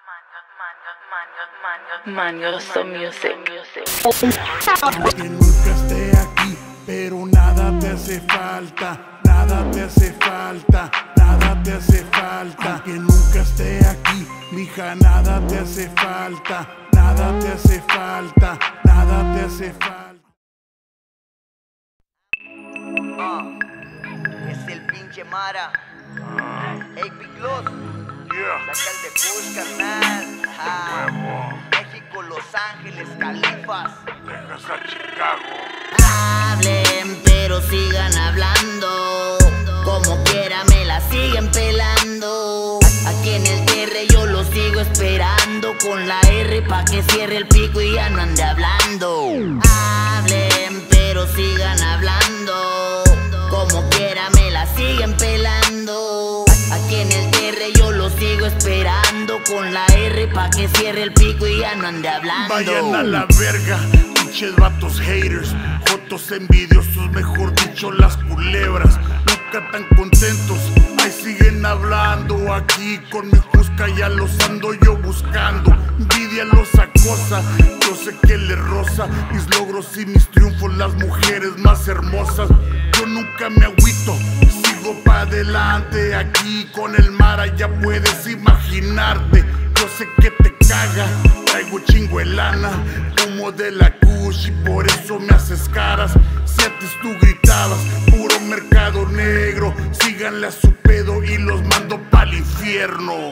Manioso Music. Que nunca esté aquí, pero nada te hace falta, nada te hace falta, nada te hace falta. Que nunca esté aquí, mija, nada te hace falta, nada te hace falta, nada te hace falta. Es el pinche Mara. Hey, Big Loss. Saca el de Push, carnal. México, Los Ángeles, Califas. Texas a Chicago. Hablen, pero sigan hablando. Como quiera me la siguen pelando. Aquí en el TR yo lo sigo esperando. Con la R pa' que cierre el pico y ya no ande hablando. Hablen, pero sigan hablando. Como quiera me la siguen pelando. Aquí en el TR yo lo sigo esperando. Con la R pa' que cierre el pico y ya no ande hablando. Vayan a la verga, pinches vatos haters, jotos envidiosos, mejor dicho las culebras. Nunca tan contentos, ahí siguen hablando. Aquí con mi Cusca ya los ando yo buscando. Envidia los acosa, yo sé que le roza mis logros y mis triunfos, las mujeres más hermosas. Yo nunca me agüito, sigo pa' adelante. Aquí con el Mara ya puedes imaginarte. Yo sé que te caga, traigo chingo de lana, como de la Kush y por eso me haces caras. Si antes tú gritabas, puro mercado negro, síganle a su pedo y los mando pa'l infierno.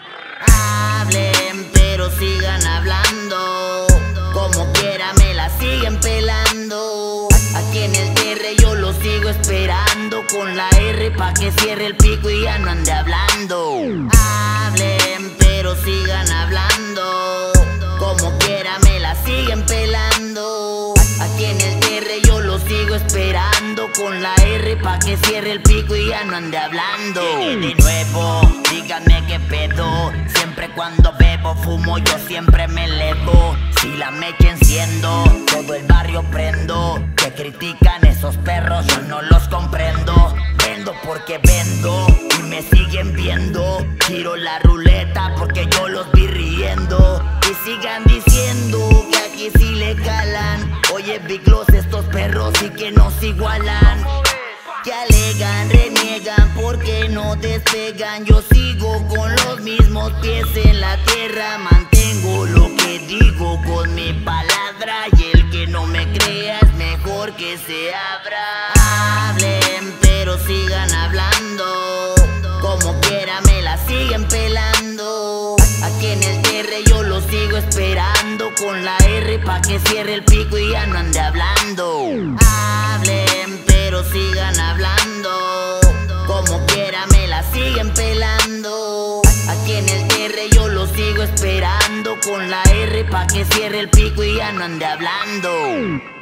Hablen, pero sigan hablando. Como quiera me la siguen pelando. Aquí en el TR yo lo sigo esperando. Con la R pa' que cierre el pico y ya no ande hablando. Hablen, pero sigan hablando. Como quiera me la siguen pelando. Aquí en el TR yo lo sigo esperando. Con la R pa' que cierre el pico y ya no ande hablando. De nuevo, díganme qué pedo. Siempre cuando bebo, fumo, yo siempre me elevo. Si la mecha enciendo, todo el barrio prendo. Que critican esos perros, yo no los comprendo. Vendo porque vendo y me siguen viendo. Giro la ruleta porque yo los vi riendo. Y sigan diciendo que aquí sí le calan. Oye, Big Loss, estos perros sí que nos igualan. Que alegan, reniegan porque no despegan. Yo sigo con los mismos pies en la tierra. Mantengo lo que digo con mi palabra. Y el que no me crea es mejor que se abra. Hablen, pero sigan hablando. Como quiera me la siguen pelando. Aquí en el TR yo lo sigo esperando. Con la R pa' que cierre el pico y ya no ande hablando. Hablen, pero sigan hablando. Como quiera me la siguen pelando. Aquí en el TR yo lo sigo esperando. Con la R pa' que cierre el pico y ya no ande hablando.